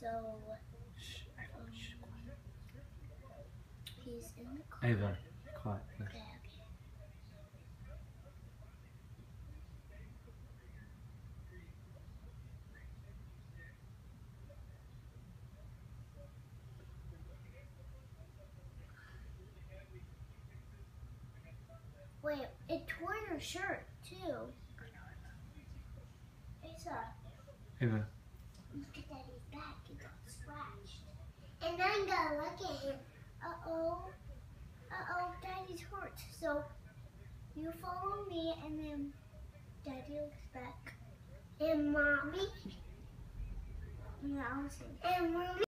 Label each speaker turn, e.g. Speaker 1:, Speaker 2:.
Speaker 1: So
Speaker 2: Shh, Ava, shh, quiet.
Speaker 1: he's in the car.
Speaker 2: Ava, quiet. Please.
Speaker 1: Okay. Wait, it tore your shirt too. Asa,
Speaker 2: Ava.
Speaker 1: look at Daddy's back. It got scratched. And I'm gonna look at him. Daddy's hurt. So you follow me, and then Daddy looks back. And Mommy. And Mommy.